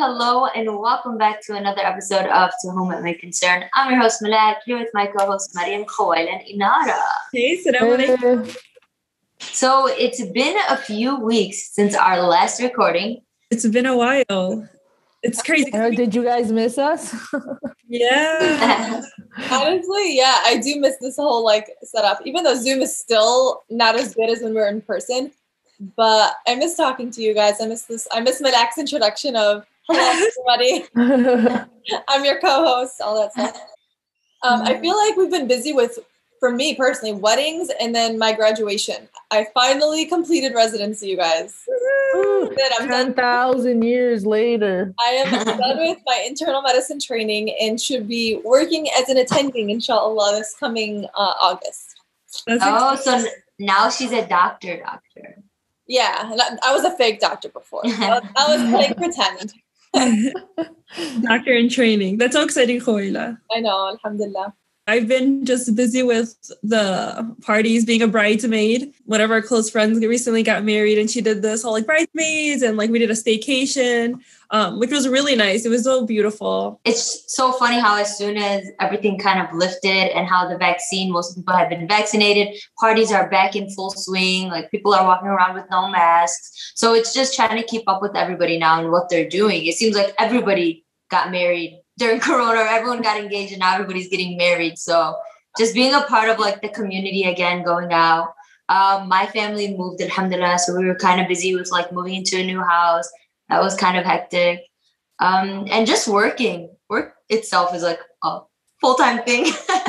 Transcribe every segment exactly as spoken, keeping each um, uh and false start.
hello, and welcome back to another episode of To Whom It May Concern. I'm your host, Malak, here with my co-host, Mariam Khawal and Inara. Hey, salam alaikum. So it's been a few weeks since our last recording. It's been a while. It's crazy. Oh, did you guys miss us? Yeah. Honestly, yeah, I do miss this whole like setup. Even though Zoom is still not as good as when we're in person, but I miss talking to you guys. I miss this. I miss Malak's introduction of hello everybody. I'm your co-host, all that stuff. Um, I feel like we've been busy with, for me personally, weddings and then my graduation. I finally completed residency, you guys. I'm ten thousand years later. I am done with my internal medicine training and should be working as an attending, inshallah, this coming uh, August. That's Oh, so now she's a doctor, doctor. Yeah, and I, I was a fake doctor before. I was, I was playing pretend. doctor in training. That's so exciting, Khoila. I know, alhamdulillah. I've been just busy with the parties, being a bridesmaid. One of our close friends recently got married and she did this whole like bridesmaids and like we did a staycation, um, which was really nice. It was so beautiful. It's so funny how as soon as everything kind of lifted and how the vaccine, most people have been vaccinated, parties are back in full swing. Like people are walking around with no masks. So it's just trying to keep up with everybody now and what they're doing. It seems like everybody got married during Corona, everyone got engaged and now everybody's getting married. So just being a part of like the community again, going out. Um, my family moved, alhamdulillah. So we were kind of busy with like moving into a new house. That was kind of hectic. Um, and just working. Work itself is like a full-time thing.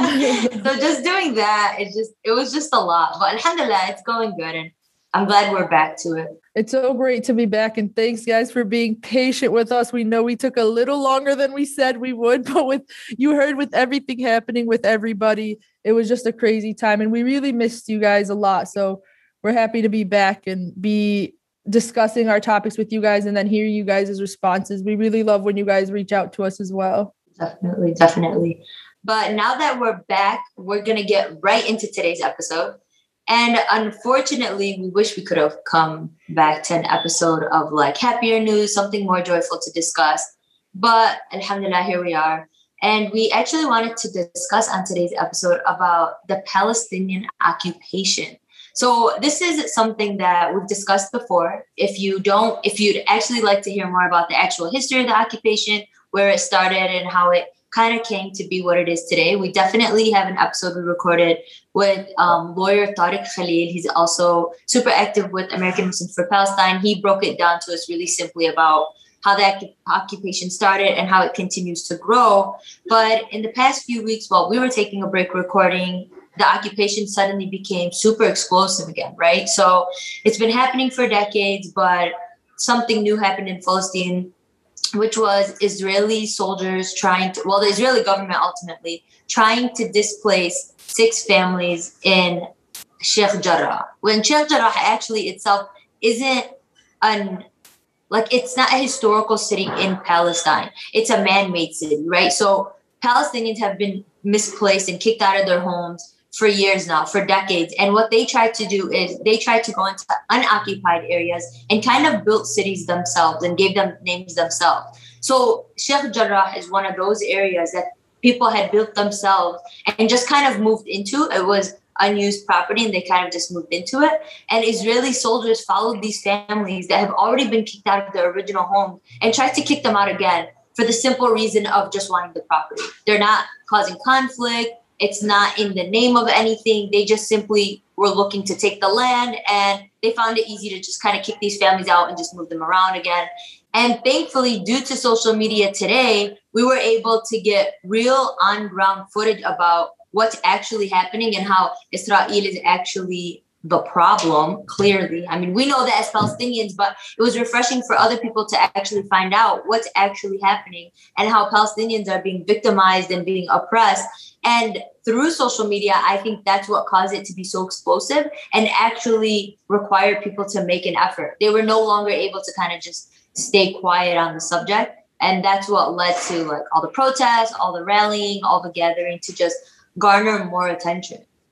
So just doing that, it just it was just a lot. But alhamdulillah, it's going good. And I'm glad we're back to it. It's so great to be back. And thanks, guys, for being patient with us. We know we took a little longer than we said we would, but with you heard with everything happening with everybody, it was just a crazy time. And we really missed you guys a lot. So we're happy to be back and be discussing our topics with you guys and then hear you guys' responses. We really love when you guys reach out to us as well. Definitely, definitely. But now that we're back, we're going to get right into today's episode. And unfortunately, we wish we could have come back to an episode of like happier news, something more joyful to discuss. But alhamdulillah, here we are. And we actually wanted to discuss on today's episode about the Palestinian occupation. So this is something that we've discussed before. If you don't, if you'd actually like to hear more about the actual history of the occupation, where it started and how it kind of came to be what it is today, we definitely have an episode we recorded with um, lawyer Tariq Khalil. He's also super active with American Muslims for Palestine. He broke it down to us really simply about how that occupation started and how it continues to grow. But in the past few weeks, while we were taking a break recording, the occupation suddenly became super explosive again, right? So it's been happening for decades, but something new happened in Palestine, which was Israeli soldiers trying to, well, the Israeli government ultimately trying to displace six families in Sheikh Jarrah. When Sheikh Jarrah actually itself isn't an, like, it's not a historical city in Palestine. It's a man-made city, right? So Palestinians have been misplaced and kicked out of their homes for years now, for decades. And what they tried to do is they tried to go into unoccupied areas and kind of built cities themselves and gave them names themselves. So Sheikh Jarrah is one of those areas that people had built themselves and just kind of moved into. It was unused property and they kind of just moved into it. And Israeli soldiers followed these families that have already been kicked out of their original homes and tried to kick them out again for the simple reason of just wanting the property. They're not causing conflict. It's not in the name of anything. They just simply were looking to take the land and they found it easy to just kind of kick these families out and just move them around again. And thankfully, due to social media today, we were able to get real on-ground footage about what's actually happening and how Israel is actually the problem, clearly. I mean, we know that as Palestinians, but it was refreshing for other people to actually find out what's actually happening and how Palestinians are being victimized and being oppressed. And through social media, I think that's what caused it to be so explosive and actually required people to make an effort. They were no longer able to kind of just stay quiet on the subject. And that's what led to like all the protests, all the rallying, all the gathering to just garner more attention.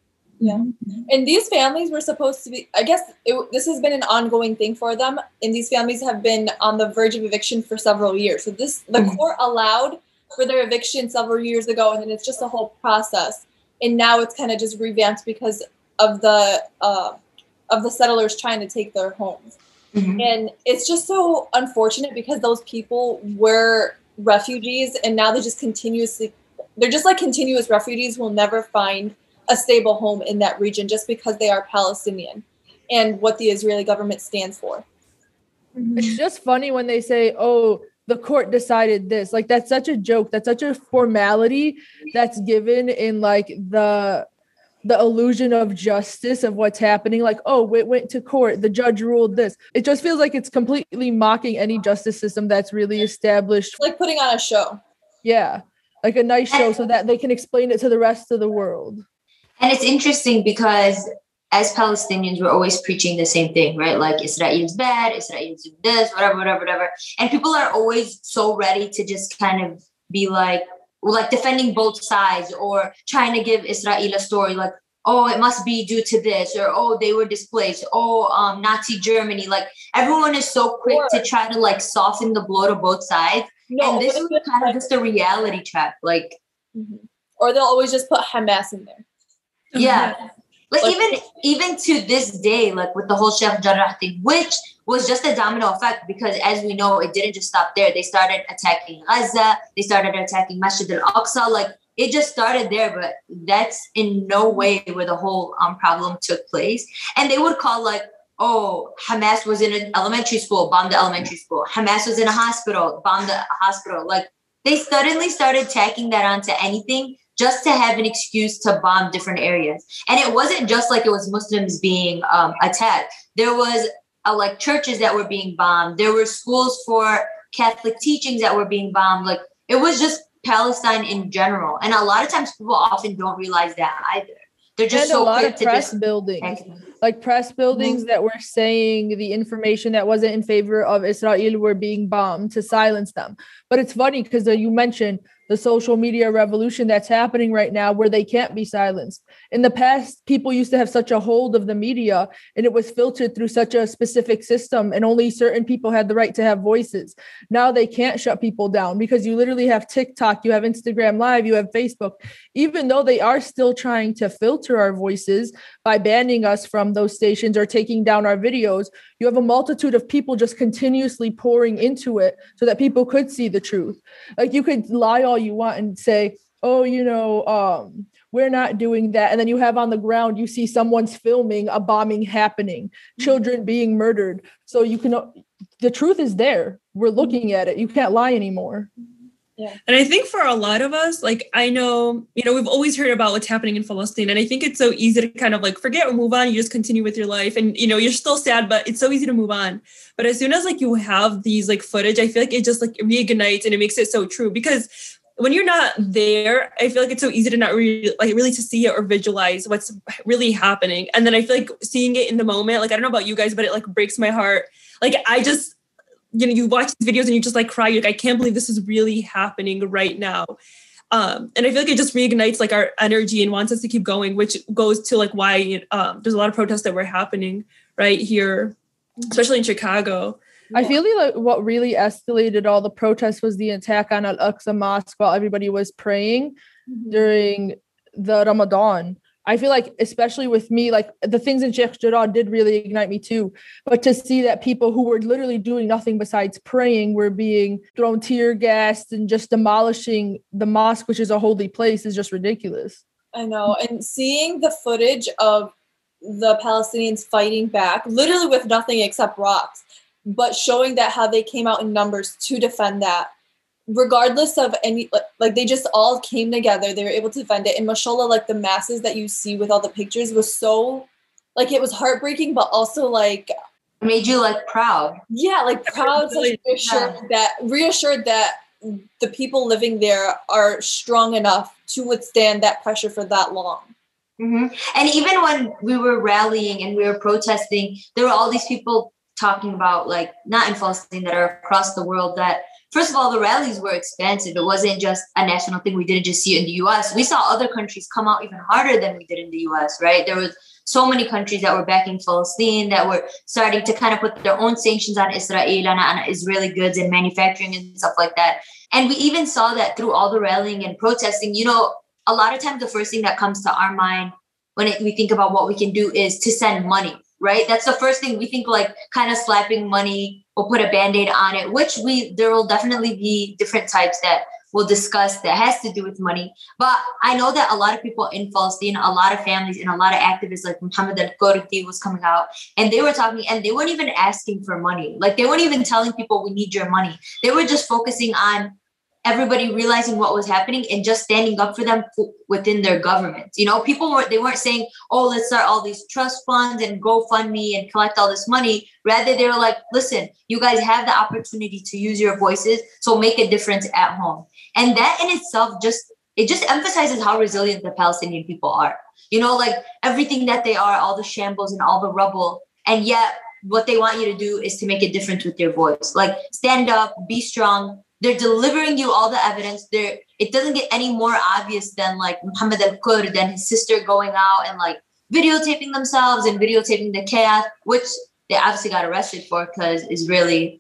Yeah. And these families were supposed to be, I guess it, this has been an ongoing thing for them. And these families have been on the verge of eviction for several years. So this, the mm-hmm. court allowed for their eviction several years ago, and then it's just a whole process. And now it's kind of just revamped because of the, uh, of the settlers trying to take their homes. Mm-hmm. And it's just so unfortunate because those people were refugees, and now they're just continuously, they're just like continuous refugees who will never find a stable home in that region just because they are Palestinian and what the Israeli government stands for. It's just funny when they say, oh, the court decided this. Like, that's such a joke. That's such a formality that's given in like the the illusion of justice of what's happening. Like, oh, it went to court. The judge ruled this. It just feels like it's completely mocking any justice system that's really established. Like putting on a show. Yeah. Like a nice show so that they can explain it to the rest of the world. And it's interesting because as Palestinians, we're always preaching the same thing, right? Like Israel's bad, Israel's do this, whatever, whatever, whatever. And people are always so ready to just kind of be like, like defending both sides or trying to give Israel a story like, oh, it must be due to this, or, oh, they were displaced. Oh, um, Nazi Germany. Like everyone is so quick or, to try to like soften the blow to both sides. No, and this is kind of just a reality trap. Like, mm-hmm. Or they'll always just put Hamas in there. Yeah. Like, like even even to this day, like with the whole Sheikh Jarrah thing, which was just a domino effect because as we know, it didn't just stop there. They started attacking Gaza. They started attacking Masjid al-Aqsa. Like it just started there, but that's in no way where the whole um, problem took place. And they would call like, oh, Hamas was in an elementary school, bombed the elementary school. Hamas was in a hospital, bombed the hospital. Like they suddenly started tacking that onto anything just to have an excuse to bomb different areas. And it wasn't just like it was Muslims being um, attacked. There was uh, like churches that were being bombed. There were schools for Catholic teachings that were being bombed. Like it was just Palestine in general. And a lot of times people often don't realize that either. They're just and so a lot quick of to press just buildings, like press buildings mm-hmm. that were saying the information that wasn't in favor of Israel were being bombed to silence them. But it's funny because uh, you mentioned the social media revolution that's happening right now where they can't be silenced. In the past, people used to have such a hold of the media and it was filtered through such a specific system and only certain people had the right to have voices. Now they can't shut people down because you literally have TikTok, you have Instagram Live, you have Facebook. Even though they are still trying to filter our voices by banning us from those stations or taking down our videos, you have a multitude of people just continuously pouring into it so that people could see the truth. Like you could lie all you want and say, oh, you know, um, we're not doing that. And then you have on the ground, you see someone's filming a bombing happening, children being murdered. So you can, the truth is there. We're looking at it. You can't lie anymore. Yeah. And I think for a lot of us, like, I know, you know, we've always heard about what's happening in Palestine. And I think it's so easy to kind of like forget or move on. You just continue with your life and, you know, you're still sad, but it's so easy to move on. But as soon as like you have these like footage, I feel like it just like reignites and it makes it so true because when you're not there, I feel like it's so easy to not really like really to see it or visualize what's really happening. And then I feel like seeing it in the moment, like, I don't know about you guys, but it like breaks my heart. Like I just, you know, you watch these videos and you just like cry. You're like, I can't believe this is really happening right now. Um, and I feel like it just reignites like our energy and wants us to keep going, which goes to like why um, there's a lot of protests that were happening right here, especially in Chicago. I feel like what really escalated all the protests was the attack on Al-Aqsa Mosque while everybody was praying mm-hmm. during the Ramadan. I feel like, especially with me, like the things in Sheikh Jarrah did really ignite me too. But to see that people who were literally doing nothing besides praying were being thrown tear gassed and just demolishing the mosque, which is a holy place, is just ridiculous. I know. And seeing the footage of the Palestinians fighting back, literally with nothing except rocks, but showing that how they came out in numbers to defend that, regardless of any, like they just all came together. They were able to defend it. And mashallah, like the masses that you see with all the pictures was so, like, it was heartbreaking, but also like made you like proud. Yeah, like proud, such reassured that reassured that the people living there are strong enough to withstand that pressure for that long. Mm-hmm. And even when we were rallying and we were protesting, there were all these people talking about, like, not in Palestine, that are across the world, that first of all, the rallies were expansive. It wasn't just a national thing. We didn't just see it in the U S. We saw other countries come out even harder than we did in the U S, right? There was so many countries that were backing Palestine, that were starting to kind of put their own sanctions on Israel and on Israeli goods and manufacturing and stuff like that. And we even saw that through all the rallying and protesting. You know, a lot of times the first thing that comes to our mind when it, we think about what we can do is to send money, right? That's the first thing we think, like kind of slapping money or put a Band-Aid on it, which we, there will definitely be different types that we'll discuss that has to do with money. But I know that a lot of people in Palestine, a lot of families and a lot of activists like Mohammed Al-Kurdi was coming out and they were talking and they weren't even asking for money. Like they weren't even telling people we need your money. They were just focusing on everybody realizing what was happening and just standing up for them within their government. You know, people weren't, they weren't saying, oh, let's start all these trust funds and GoFundMe and collect all this money. Rather, they were like, listen, you guys have the opportunity to use your voices, so make a difference at home. And that in itself just, it just emphasizes how resilient the Palestinian people are. You know, like everything that they are, all the shambles and all the rubble. And yet what they want you to do is to make a difference with your voice. Like stand up, be strong. They're delivering you all the evidence. There, it doesn't get any more obvious than like Mohammed Al-Kurd and his sister going out and like videotaping themselves and videotaping the chaos, which they obviously got arrested for because Israeli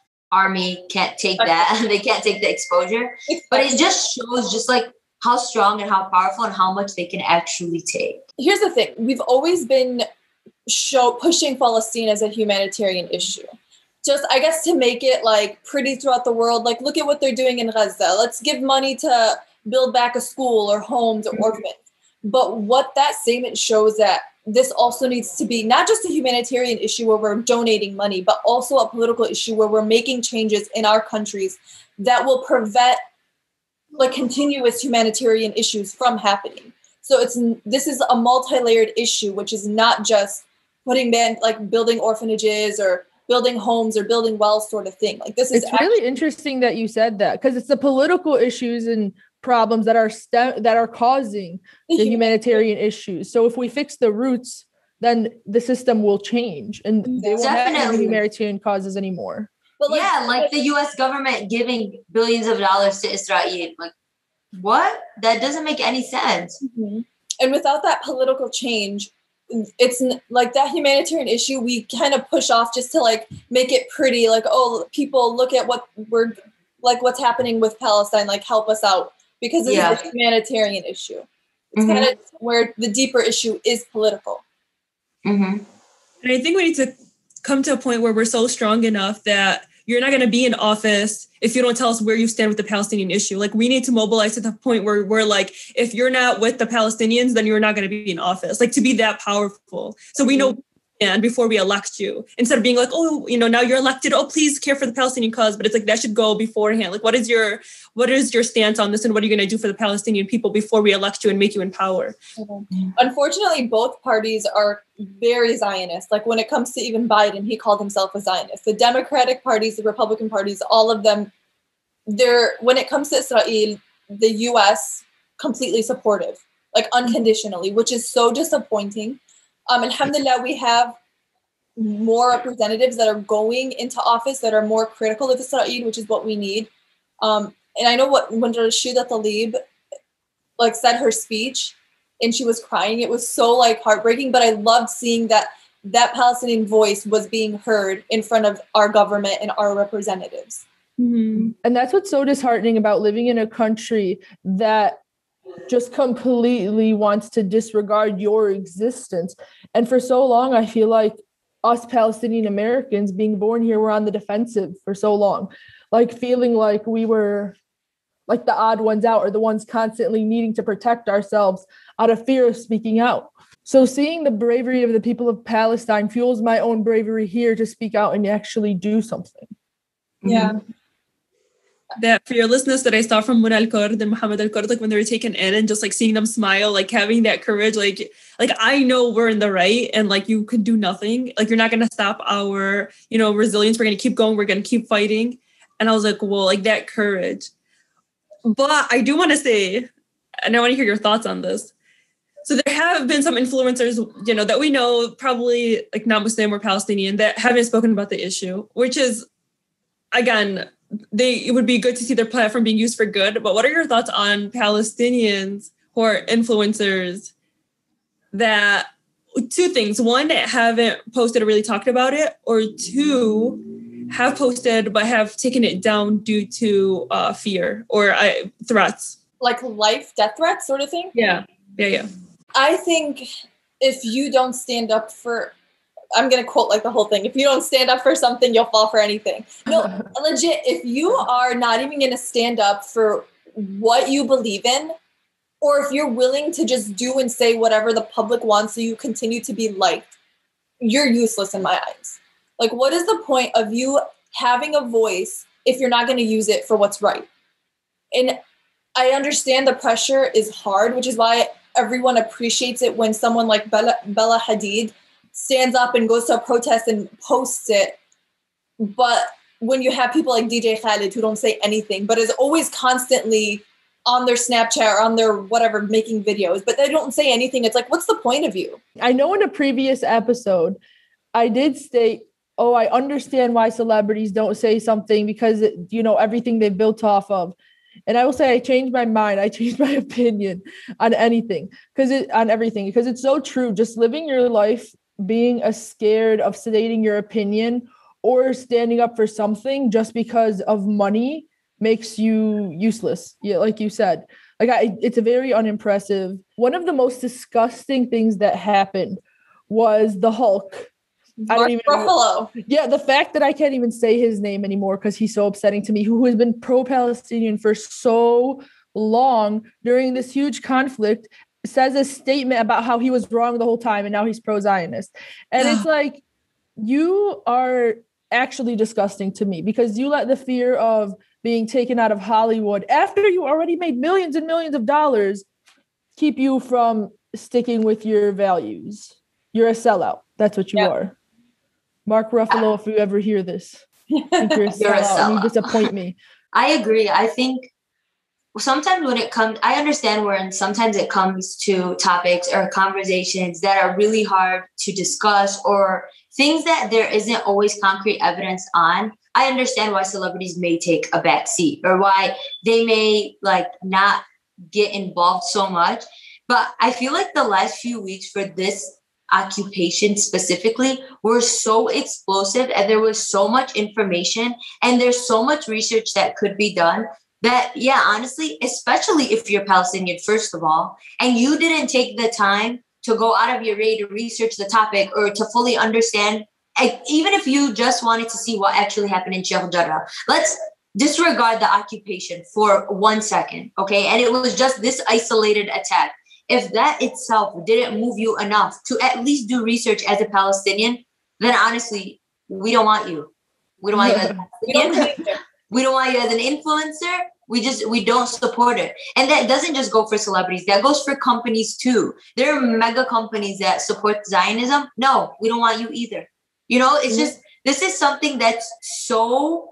army can't take that. They can't take the exposure. But it just shows just like how strong and how powerful and how much they can actually take. Here's the thing. We've always been show pushing Palestine as a humanitarian issue. Just, I guess, to make it like pretty throughout the world. Like, look at what they're doing in Gaza. Let's give money to build back a school or homes or orphans. But what that statement shows that this also needs to be not just a humanitarian issue where we're donating money, but also a political issue where we're making changes in our countries that will prevent like continuous humanitarian issues from happening. So it's this is a multi-layered issue, which is not just putting man like building orphanages or building homes or building wells sort of thing. Like this is it's actually- really interesting that you said that, because it's the political issues and problems that are st- that are causing the humanitarian issues. So if we fix the roots, then the system will change and they won't have any humanitarian causes anymore. But like, yeah, like the U S government giving billions of dollars to Israel. Like, what? That doesn't make any sense. Mm-hmm. And without that political change, it's like that humanitarian issue we kind of push off just to like make it pretty, like, oh, people look at what we're like what's happening with Palestine, like help us out, because it's yeah. a humanitarian issue. It's mm-hmm. kind of where the deeper issue is political. Mm-hmm. And I think we need to come to a point where we're so strong enough that you're not going to be in office if you don't tell us where you stand with the Palestinian issue. Like, we need to mobilize to the point where we're like, if you're not with the Palestinians, then you're not going to be in office. Like, to be that powerful. So we know and before we elect you, instead of being like, oh, you know, now you're elected, oh, please care for the Palestinian cause. But it's like, that should go beforehand. Like, what is your, what is your stance on this? And what are you going to do for the Palestinian people before we elect you and make you in power? Mm-hmm. Unfortunately, both parties are very Zionist. Like, when it comes to even Biden, he called himself a Zionist. The Democratic parties, the Republican parties, all of them, they're, when it comes to Israel, the U S completely supportive, like unconditionally, which is so disappointing. Um, alhamdulillah, we have more representatives that are going into office that are more critical of Israel, which is what we need. Um, and I know what when Rashida Tlaib like said her speech and she was crying, it was so like heartbreaking, but I loved seeing that that Palestinian voice was being heard in front of our government and our representatives. Mm-hmm. And that's what's so disheartening about living in a country that just completely wants to disregard your existence. And for so long, I feel like us Palestinian Americans being born here, we're on the defensive for so long, like feeling like we were like the odd ones out or the ones constantly needing to protect ourselves out of fear of speaking out. So seeing the bravery of the people of Palestine fuels my own bravery here to speak out and actually do something. Yeah. Mm-hmm. That fearlessness that I saw from Muna Al-Kurd and Mohammed Al-Kurd, like when they were taken in and just like seeing them smile, like having that courage, like, like I know we're in the right and like you could do nothing. Like, you're not going to stop our, you know, resilience. We're going to keep going. We're going to keep fighting. And I was like, well, like that courage. But I do want to say, and I want to hear your thoughts on this. So there have been some influencers, you know, that we know, probably like not Muslim or Palestinian, that haven't spoken about the issue, which is, again, they it would be good to see their platform being used for good. But what are your thoughts on Palestinians who are influencers that, two things, one, haven't posted or really talked about it, or two, have posted but have taken it down due to uh, fear or uh, threats? Like life, death threats sort of thing? Yeah, yeah, yeah. I think if you don't stand up for, I'm going to quote like the whole thing. If you don't stand up for something, you'll fall for anything. No, legit, if you are not even going to stand up for what you believe in, or if you're willing to just do and say whatever the public wants so you continue to be liked, you're useless in my eyes. Like, what is the point of you having a voice if you're not going to use it for what's right? And I understand the pressure is hard, which is why everyone appreciates it when someone like Bella, Bella Hadid stands up and goes to a protest and posts it. But when you have people like D J Khaled who don't say anything, but is always constantly on their Snapchat or on their whatever, making videos, but they don't say anything. It's like, what's the point of you? I know in a previous episode, I did state, oh, I understand why celebrities don't say something because, you know, everything they've built off of. And I will say I changed my mind. I changed my opinion on anything because it on everything, because it's so true. Just living your life, being a scared of stating your opinion or standing up for something just because of money makes you useless. Yeah, like you said, like I, it's a very unimpressive. One of the most disgusting things that happened was the Hulk. I don't even Ruffalo. Yeah, the fact that I can't even say his name anymore because he's so upsetting to me, who has been pro-Palestinian for so long during this huge conflict, says a statement about how he was wrong the whole time and now he's pro-Zionist. And it's like, you are actually disgusting to me because you let the fear of being taken out of Hollywood after you already made millions and millions of dollars keep you from sticking with your values. You're a sellout. That's what you yep. are. Mark Ruffalo, if you ever hear this, I think you're a sellout, you're a sellout. And you disappoint me. I agree. I think sometimes when it comes, I understand when sometimes it comes to topics or conversations that are really hard to discuss or things that there isn't always concrete evidence on. I understand why celebrities may take a back seat or why they may like not get involved so much. But I feel like the last few weeks for this occupation specifically were so explosive and there was so much information and there's so much research that could be done that, yeah, honestly, especially if you're Palestinian, first of all, and you didn't take the time to go out of your way to research the topic or to fully understand, even if you just wanted to see what actually happened in Sheikh Jarrah. Let's disregard the occupation for one second, okay? And it was just this isolated attack. If that itself didn't move you enough to at least do research as a Palestinian, then honestly, we don't want you. We don't want you as a Palestinian. We don't want you as an influencer. We just, we don't support it. And that doesn't just go for celebrities. That goes for companies too. There are mega companies that support Zionism. No, we don't want you either. You know, it's just, this is something that's so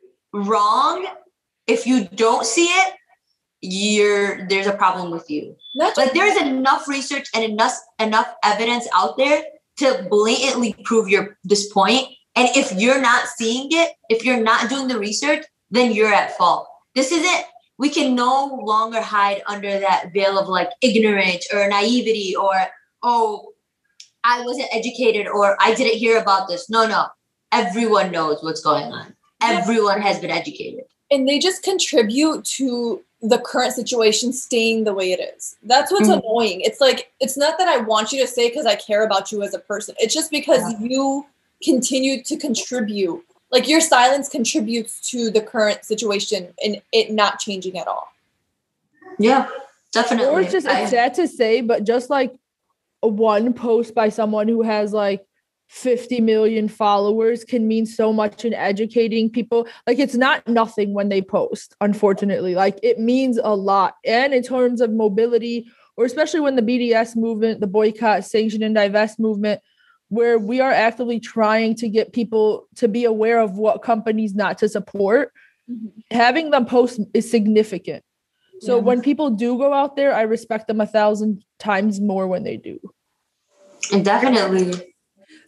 wrong. If you don't see it, you're, there's a problem with you. Like there's enough research and enough, enough evidence out there to blatantly prove your, this point. And if you're not seeing it, if you're not doing the research, then you're at fault. This isn't, we can no longer hide under that veil of like ignorance or naivety or, oh, I wasn't educated or I didn't hear about this. No, no. Everyone knows what's going on. Everyone has been educated. And they just contribute to the current situation staying the way it is. That's what's mm-hmm. annoying. It's like, it's not that I want you to say because I care about you as a person. It's just because yeah. you continue to contribute. Like your silence contributes to the current situation and it not changing at all. Yeah, definitely. Or it's just, it's sad to say, but just like one post by someone who has like fifty million followers can mean so much in educating people. Like it's not nothing when they post, unfortunately. Like it means a lot. And in terms of mobility, or especially when the B D S movement, the boycott, sanction, and divest movement, where we are actively trying to get people to be aware of what companies not to support, mm-hmm. having them post is significant. So yeah. when people do go out there, I respect them a thousand times more when they do. Definitely.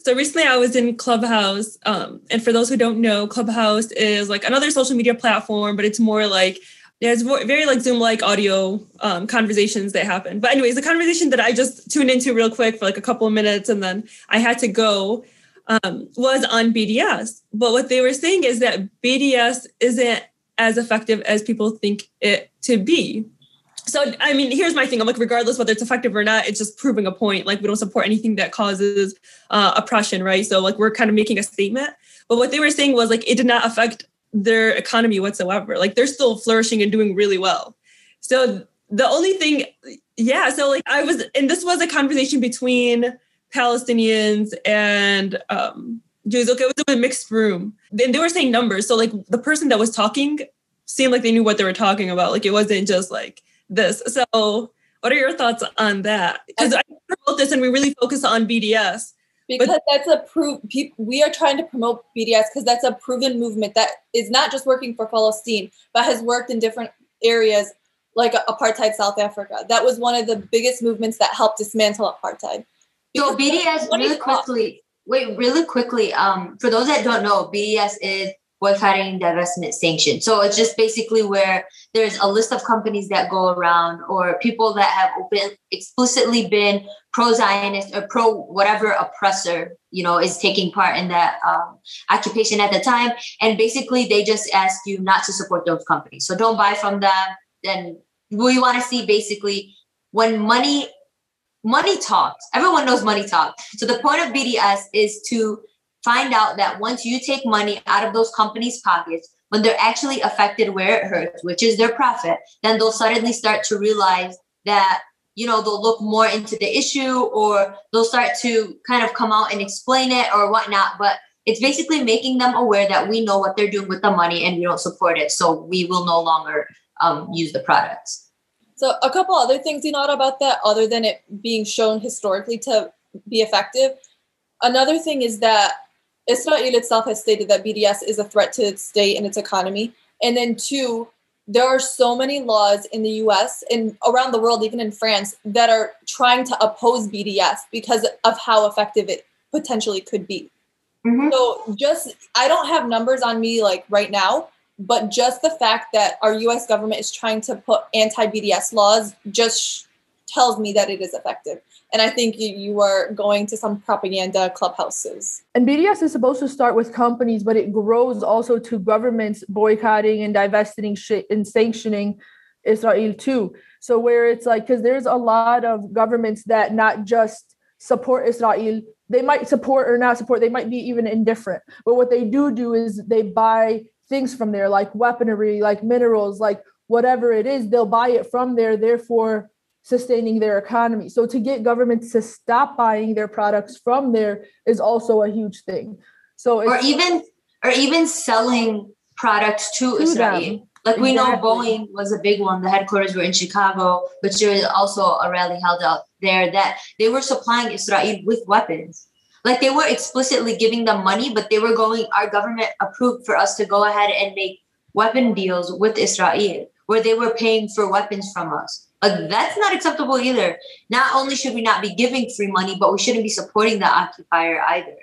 So recently I was in Clubhouse. Um, and for those who don't know, Clubhouse is like another social media platform, but it's more like, there's very like Zoom-like audio um, conversations that happen. But anyways, the conversation that I just tuned into real quick for like a couple of minutes and then I had to go um, was on B D S. But what they were saying is that B D S isn't as effective as people think it to be. So, I mean, here's my thing. I'm like, regardless whether it's effective or not, it's just proving a point. Like, we don't support anything that causes uh, oppression, right? So, like, we're kind of making a statement. But what they were saying was, like, it did not affect their economy whatsoever. Like, they're still flourishing and doing really well. So, the only thing, yeah, so, like, I was, and this was a conversation between Palestinians and um, Jews. Okay, it was a mixed room. Then they were saying numbers. So, like, the person that was talking seemed like they knew what they were talking about. Like, it wasn't just, like, this. So what are your thoughts on that? Because I promote this and we really focus on B D S. Because but- that's a proof, we are trying to promote B D S because that's a proven movement that is not just working for Palestine, but has worked in different areas like apartheid South Africa. That was one of the biggest movements that helped dismantle apartheid. So B D S, really quickly, wait, really quickly, um, for those that don't know, B D S is boycotting, divestment, sanction. So it's just basically where there's a list of companies that go around or people that have open, explicitly been pro-Zionist or pro whatever oppressor, you know, is taking part in that um, occupation at the time. And basically they just ask you not to support those companies. So don't buy from them. Then we want to see basically when money, money talks, everyone knows money talks. So the point of B D S is to find out that once you take money out of those companies' pockets, when they're actually affected where it hurts, which is their profit, then they'll suddenly start to realize that, you know, they'll look more into the issue or they'll start to kind of come out and explain it or whatnot. But it's basically making them aware that we know what they're doing with the money and we don't support it. So we will no longer um, use the products. So a couple other things you know about that, other than it being shown historically to be effective. Another thing is that Israel itself has stated that B D S is a threat to its state and its economy. And then two, there are so many laws in the U S and around the world, even in France, that are trying to oppose B D S because of how effective it potentially could be. Mm-hmm. So just, I don't have numbers on me like right now, but just the fact that our U S government is trying to put anti-B D S laws just tells me that it is effective. And I think you, you are going to some propaganda clubhouses. And B D S is supposed to start with companies, but it grows also to governments boycotting and divesting sh- and sanctioning Israel too. So where it's like, because there's a lot of governments that not just support Israel, they might support or not support, they might be even indifferent. But what they do do is they buy things from there, like weaponry, like minerals, like whatever it is, they'll buy it from there, therefore sustaining their economy. So to get governments to stop buying their products from there is also a huge thing. So it's, or even or even selling products to, to Israel. Them. Like we exactly. know Boeing was a big one. The headquarters were in Chicago, but there was also a rally held out there that they were supplying Israel with weapons. Like they were explicitly giving them money, but they were going, our government approved for us to go ahead and make weapon deals with Israel, where they were paying for weapons from us. Like that's not acceptable either. Not only should we not be giving free money, but we shouldn't be supporting the occupier either.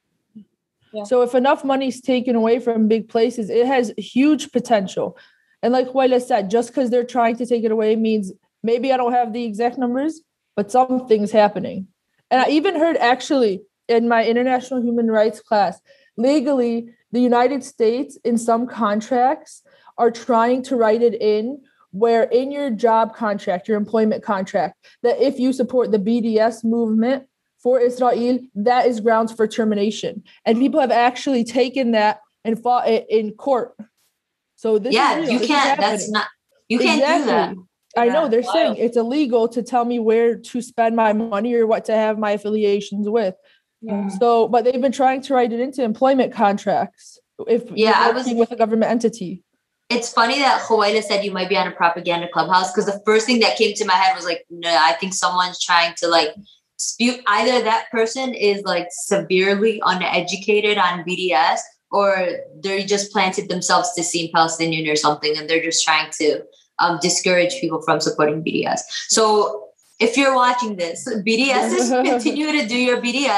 Yeah. So if enough money is taken away from big places, it has huge potential. And like Huwaila said, just because they're trying to take it away means maybe I don't have the exact numbers, but something's happening. And I even heard actually in my international human rights class, legally, the United States in some contracts are trying to write it in where in your job contract, your employment contract, that if you support the B D S movement for Israel, that is grounds for termination. And people have actually taken that and fought it in court. So this yeah, is you this can't, that's not, you can't exactly. do that. I know they're wow. saying it's illegal to tell me where to spend my money or what to have my affiliations with. Yeah. So, but they've been trying to write it into employment contracts if yeah, you're working I was, with a government entity. It's funny that Huwaila said you might be on a propaganda clubhouse because the first thing that came to my head was like, no, I think someone's trying to like spew. Either that person is like severely uneducated on B D S or they just planted themselves to seem Palestinian or something and they're just trying to um, discourage people from supporting B D S. So if you're watching this, B D S is continue to do your B D S.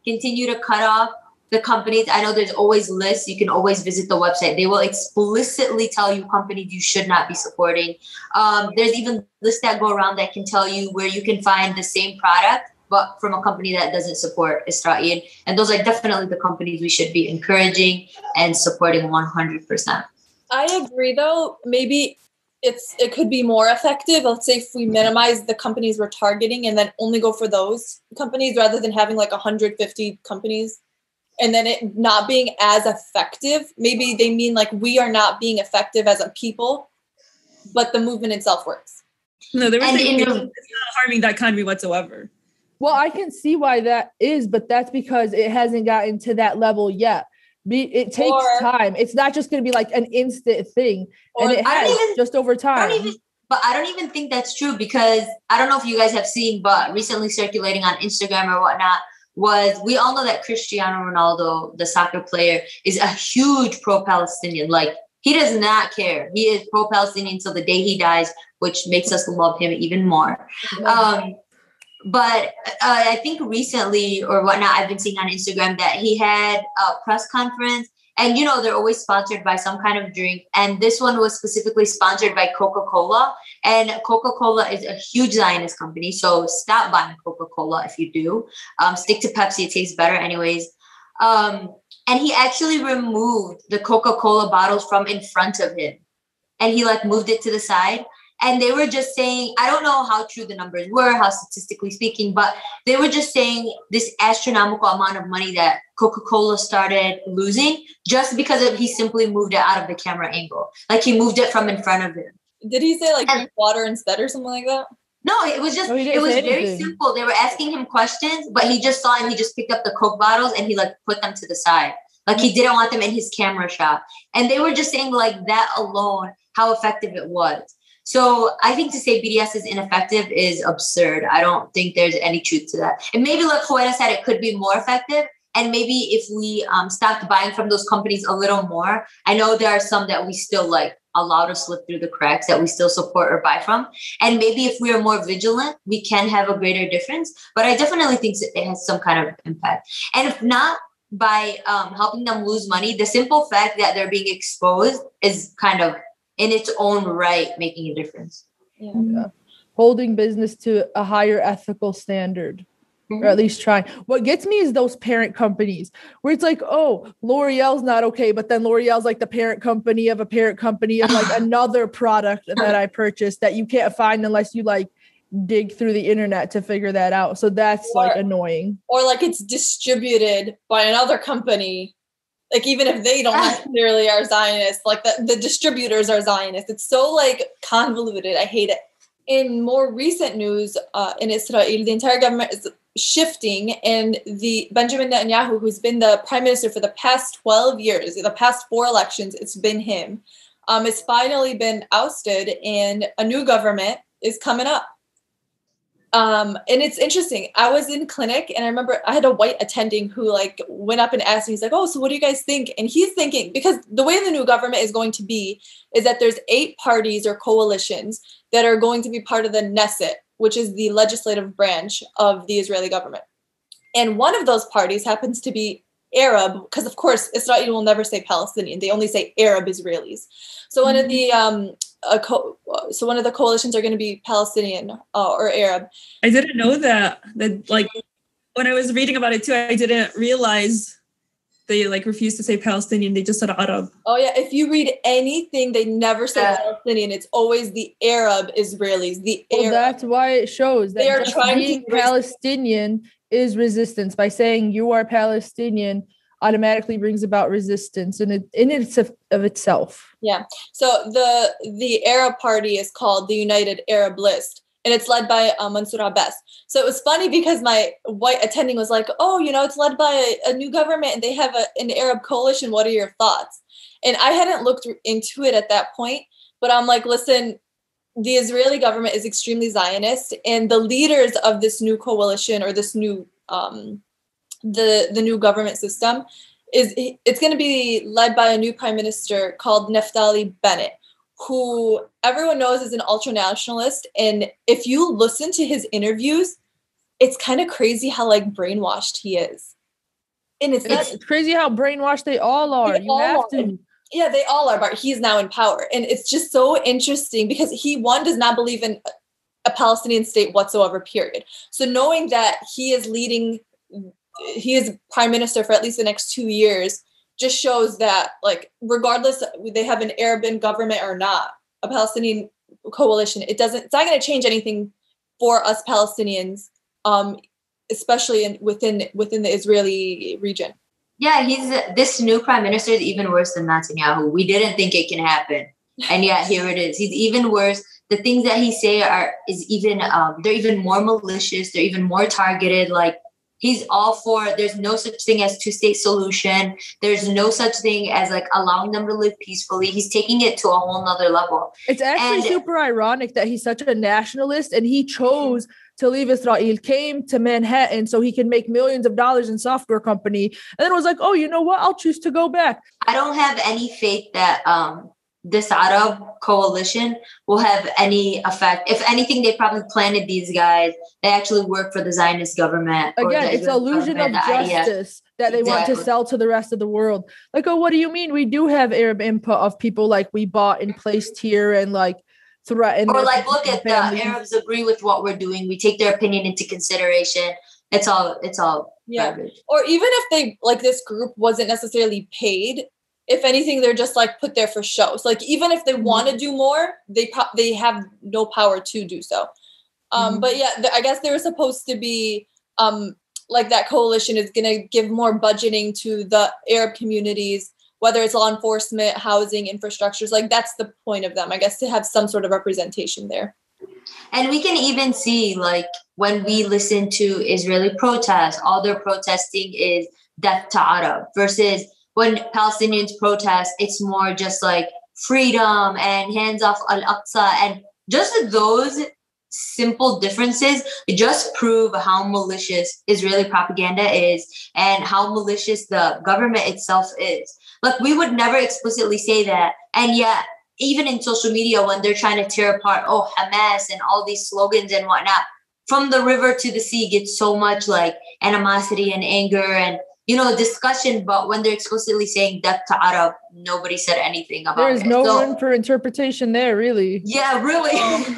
continue to cut off the companies. I know there's always lists. You can always visit the website. They will explicitly tell you companies you should not be supporting. Um, there's even lists that go around that can tell you where you can find the same product, but from a company that doesn't support Israel. And those are definitely the companies we should be encouraging and supporting one hundred percent. I agree, though. Maybe it's it could be more effective. Let's say if we minimize the companies we're targeting and then only go for those companies rather than having like one hundred fifty companies. And then it not being as effective. Maybe they mean like we are not being effective as a people, but the movement itself works. No, they were And saying in it's the- not harming that economy whatsoever. Well, I can see why that is, but that's because it hasn't gotten to that level yet. Be, it takes Or- time. It's not just going to be like an instant thing. Or- And it I don't has even- just over I time. don't even, but I don't even think that's true because I don't know if you guys have seen, but recently circulating on Instagram or whatnot was we all know that Cristiano Ronaldo, the soccer player, is a huge pro-Palestinian. Like he does not care. He is pro-Palestinian until the day he dies, which makes us love him even more. Um, but uh, I think recently or whatnot, I've been seeing on Instagram that he had a press conference. And, you know, they're always sponsored by some kind of drink. And this one was specifically sponsored by Coca-Cola. And Coca-Cola is a huge Zionist company. So stop buying Coca-Cola if you do. Um, stick to Pepsi. It tastes better anyways. Um, and he actually removed the Coca-Cola bottles from in front of him. And he like moved it to the side. And they were just saying, I don't know how true the numbers were, how statistically speaking, but they were just saying this astronomical amount of money that Coca-Cola started losing just because of, he simply moved it out of the camera angle. Like he moved it from in front of him. Did he say like And- drink water instead or something like that? No, it was just, No, he didn't it was say very anything. simple. They were asking him questions, but he just saw and he just picked up the Coke bottles and he like put them to the side. Like he didn't want them in his camera shot. And they were just saying like that alone, how effective it was. So I think to say B D S is ineffective is absurd. I don't think there's any truth to that. And maybe like Huera said, it could be more effective. And maybe if we um, stopped buying from those companies a little more, I know there are some that we still like allow to slip through the cracks that we still support or buy from. And maybe if we are more vigilant, we can have a greater difference. But I definitely think it has some kind of impact. And if not by um, helping them lose money, the simple fact that they're being exposed is kind of in its own right making a difference. Yeah. Yeah. Holding business to a higher ethical standard. Mm-hmm. Or at least trying. What gets me is those parent companies where it's like, oh, L'Oreal's not okay, but then L'Oreal's like the parent company of a parent company of like another product that I purchased that you can't find unless you like dig through the internet to figure that out. So that's Or- like annoying. Or like it's distributed by another company. Like even if they don't necessarily are Zionists, like the, the distributors are Zionists. It's so like convoluted. I hate it. In more recent news uh, in Israel, the entire government is shifting, and the Benjamin Netanyahu, who's been the prime minister for the past twelve years, the past four elections, it's been him, um, has finally been ousted, and a new government is coming up. Um, and it's interesting. I was in clinic and I remember I had a white attending who like went up and asked me, he's like, oh, so what do you guys think? And he's thinking, because the way the new government is going to be is that there's eight parties or coalitions that are going to be part of the Knesset, which is the legislative branch of the Israeli government. And one of those parties happens to be Arab, because of course, Israel will never say Palestinian. They only say Arab Israelis. So one of the um, a co- so one of the coalitions are going to be Palestinian uh, or Arab. I didn't know that. That like when I was reading about it too, I didn't realize they like refused to say Palestinian. They just said Arab. Oh yeah, if you read anything, they never say Yeah. Palestinian. It's always the Arab Israelis. The Well, Arab. that's why it shows that They are just trying to being erase- Palestinian is resistance. By saying you are Palestinian automatically brings about resistance in it in its of, of itself. So the the Arab party is called the United Arab List, and it's led by uh, Mansour Abbas. So it was funny because my white attending was like, "Oh, you know, it's led by a, a new government, and they have a, an Arab coalition. What are your thoughts?" And I hadn't looked into it at that point, but I'm like, "Listen, the Israeli government is extremely Zionist, and the leaders of this new coalition or this new um, the the new government system is it's going to be led by a new prime minister called Naftali Bennett, who everyone knows is an ultra-nationalist. And if you listen to his interviews, it's kind of crazy how like brainwashed he is. And it's, It's, not, it's crazy how brainwashed they all are. They You all have are. to. Yeah, they all are, but he's now in power. And it's just so interesting because he, one, does not believe in a Palestinian state whatsoever, period. So knowing that he is leading, he is prime minister for at least the next two years, just shows that, like, regardless they have an Arab government or not, a Palestinian coalition, it doesn't, it's not going to change anything for us Palestinians, um, especially in, within within the Israeli region. Yeah, he's this new prime minister is even worse than Netanyahu. We didn't think it can happen, and yet here it is. He's even worse. The things that he say are is even um, they're even more malicious. They're even more targeted. Like, he's all for. There's no such thing as two-state solution. There's no such thing as like allowing them to live peacefully. He's taking it to a whole nother level. It's actually And- super ironic that he's such a nationalist and he chose to leave Israel, came to Manhattan so he can make millions of dollars in software company, and then was like, oh, you know what? I'll choose to go back. I don't have any faith that um, this Arab coalition will have any effect. If anything, they probably planted these guys. They actually work for the Zionist government. or Again, the it's Israeli illusion of government, the I D F. justice that they want to Exactly. sell to the rest of the world. Like, oh, what do you mean? We do have Arab input of people like we bought and placed here and like threatened. Or their like, look at the families. Arabs agree with what we're doing. We take their opinion into consideration. It's all, it's all Yeah. garbage. Or even if they, like, this group wasn't necessarily paid, if anything, they're just like put there for show. So like, even if they Mm-hmm. want to do more, they po- they have no power to do so. Um, Mhm. But yeah, th- I guess they were supposed to be um, like that coalition is going to give more budgeting to the Arab communities, whether it's law enforcement, housing, infrastructures. Like, that's the point of them, I guess, to have some sort of representation there. And we can even see, like, when we listen to Israeli protests, all their protesting is death to Arab, versus when Palestinians protest, it's more just like freedom and hands off Al-Aqsa. And just those simple differences just prove how malicious Israeli propaganda is and how malicious the government itself is. Like, we would never explicitly say that. And yet, even in social media, when they're trying to tear apart, oh, Hamas and all these slogans and whatnot, from the river to the sea gets so much like animosity and anger and, you know, discussion. But when they're explicitly saying death to Arab, nobody said anything about There is it. no So, room for interpretation there, really. yeah, really.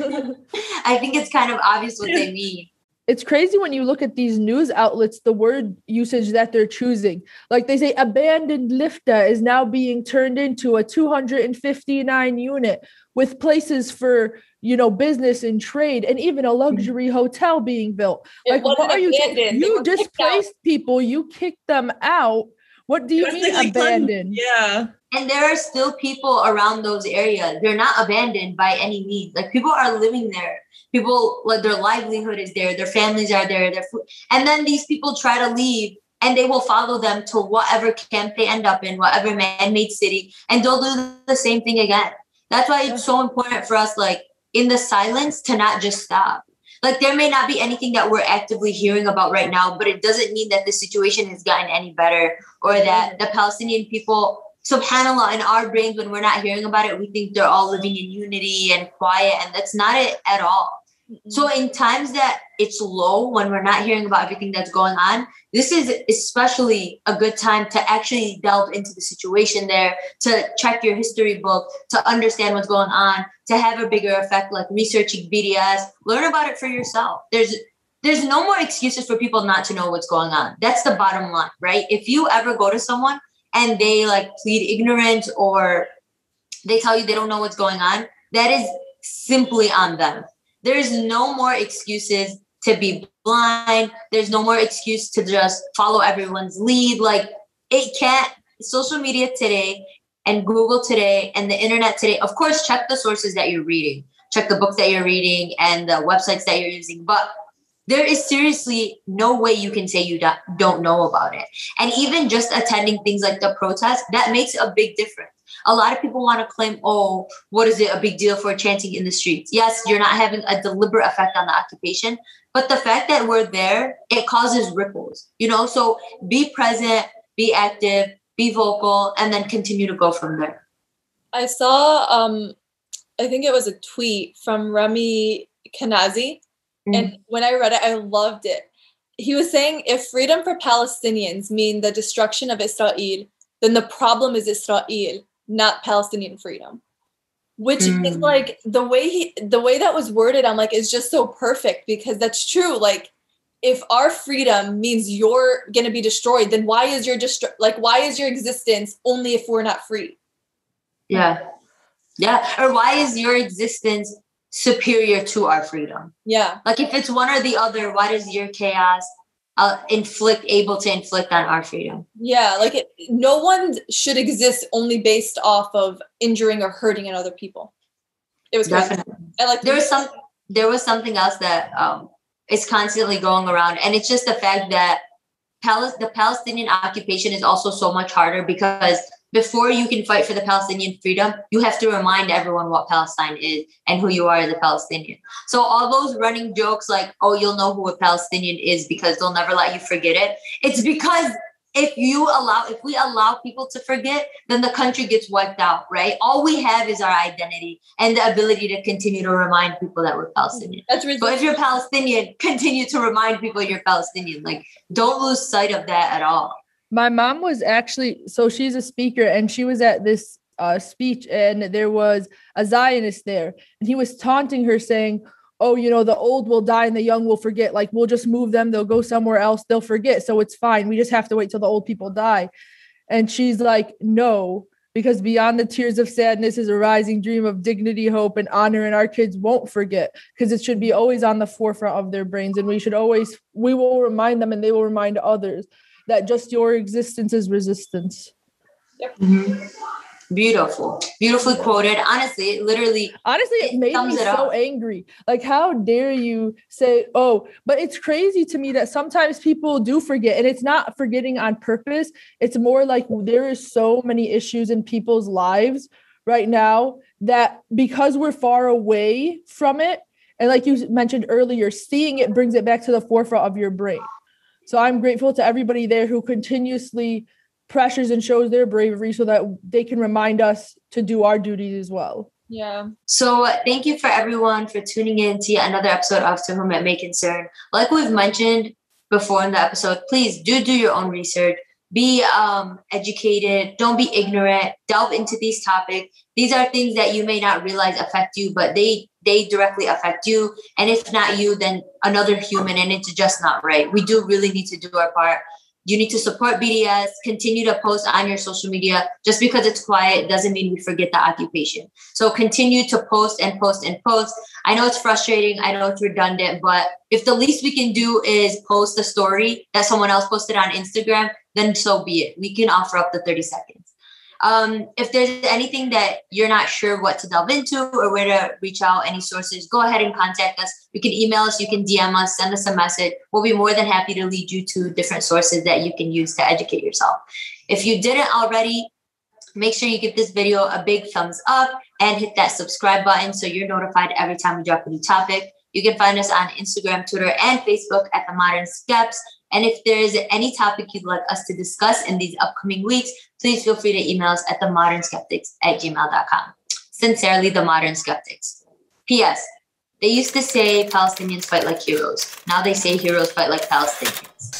I think it's kind of obvious what they mean. It's crazy when you look at these news outlets, the word usage that they're choosing. Like, they say abandoned Lifta is now being turned into a two hundred fifty-nine unit with places for, you know, business and trade, and even a luxury hotel being built. It Like, what wasn't are you abandoned. They You were kicked displaced people, you kicked them out. What do you It was mean like- like, abandoned? Yeah. And there are still people around those areas. They're not abandoned by any means. Like, people are living there. People, like, their livelihood is there. Their families are there. Their food. And then these people try to leave, and they will follow them to whatever camp they end up in, whatever man-made city, and they'll do the same thing again. That's why it's so important for us, like, in the silence, to not just stop. Like, there may not be anything that we're actively hearing about right now, but it doesn't mean that the situation has gotten any better, or that the Palestinian people, subhanAllah, in our brains, when we're not hearing about it, we think they're all living in unity and quiet, and that's not it at all. Mm-mm. So in times that it's low, when we're not hearing about everything that's going on, this is especially a good time to actually delve into the situation there, to check your history book, to understand what's going on, to have a bigger effect, like researching B D S, learn about it for yourself. There's there's no more excuses for people not to know what's going on. That's the bottom line, right? If you ever go to someone and they like plead ignorance or they tell you they don't know what's going on, that is simply on them. There's no more excuses to be blind. There's no more excuse to just follow everyone's lead. Like, it can't, social media today and Google today and the internet today, of course, check the sources that you're reading, check the books that you're reading and the websites that you're using. But there is seriously no way you can say you don't, don't know about it. And even just attending things like the protest, that makes a big difference. A lot of people want to claim, oh, what is it a big deal for chanting in the streets? Yes, you're not having a deliberate effect on the occupation, but the fact that we're there, it causes ripples, you know? So be present, be active, be vocal, and then continue to go from there. I saw, um, I think it was a tweet from Rami Kanazi. Mm. And when I read it, I loved it. he was saying if freedom for Palestinians mean the destruction of Israel, then the problem is Israel, not Palestinian freedom. Which mm. is like the way he, the way that was worded, I'm like, is just so perfect because that's true. Like, if our freedom means you're going to be destroyed, then why is your destru- like, why is your existence only if we're not free? Yeah. Yeah. Or why is your existence superior to our freedom? Yeah. Like if it's one or the other, why does your chaos uh, inflict, able to inflict on our freedom? Yeah. Like it, no one should exist only based off of injuring or hurting other people. It was crazy. Definitely. I like there was some, there was something else that, um, is constantly going around. And it's just the fact that Pal- the Palestinian occupation is also so much harder because before you can fight for the Palestinian freedom, you have to remind everyone what Palestine is and who you are as a Palestinian. So all those running jokes like, oh, you'll know who a Palestinian is because they'll never let you forget it. It's because if you allow, if we allow people to forget, then the country gets wiped out, right? All we have is our identity and the ability to continue to remind people that we're Palestinian. That's ridiculous. But if you're Palestinian, continue to remind people you're Palestinian. Like, don't lose sight of that at all. My mom was actually, so she's a speaker and she was at this uh, speech and there was a Zionist there and he was taunting her saying, oh, you know, the old will die and the young will forget. Like, we'll just move them. They'll go somewhere else. They'll forget. So it's fine. We just have to wait till the old people die. And she's like, no, because beyond the tears of sadness is a rising dream of dignity, hope, and honor. And our kids won't forget because it should be always on the forefront of their brains. And we should always, we will remind them and they will remind others that just your existence is resistance. Yep. Mm-hmm. Beautiful. Beautifully quoted. Honestly, literally. Honestly, it, it made me it so up. angry. Like, how dare you say, oh, but it's crazy to me that sometimes people do forget. And it's not forgetting on purpose. It's more like there is so many issues in people's lives right now that because we're far away from it, and like you mentioned earlier, seeing it brings it back to the forefront of your brain. So I'm grateful to everybody there who continuously pressures and shows their bravery so that they can remind us to do our duties as well. Yeah. So uh, thank you for everyone for tuning in to yet another episode of To Whom It May Concern. Like we've mentioned before in the episode, please do do your own research. Be um, educated. Don't be ignorant. Delve into these topics. These are things that you may not realize affect you, but they they directly affect you. And if not you, then another human, and it's just not right. We do really need to do our part. You need to support B D S, continue to post on your social media. Just because it's quiet doesn't mean we forget the occupation. So continue to post and post and post. I know it's frustrating. I know it's redundant, but if the least we can do is post a story that someone else posted on Instagram, then so be it. We can offer up the thirty seconds. Um, if there's anything that you're not sure what to delve into or where to reach out, any sources, go ahead and contact us. You can email us, you can D M us, send us a message. We'll be more than happy to lead you to different sources that you can use to educate yourself. If you didn't already, make sure you give this video a big thumbs up and hit that subscribe button so you're notified every time we drop a new topic. You can find us on Instagram, Twitter, and Facebook at The Modern Skeps. And if there is any topic you'd like us to discuss in these upcoming weeks, please feel free to email us at the modern skeptics at gmail dot com. Sincerely, The Modern Skeptics. P S. They used to say Palestinians fight like heroes. Now they say heroes fight like Palestinians.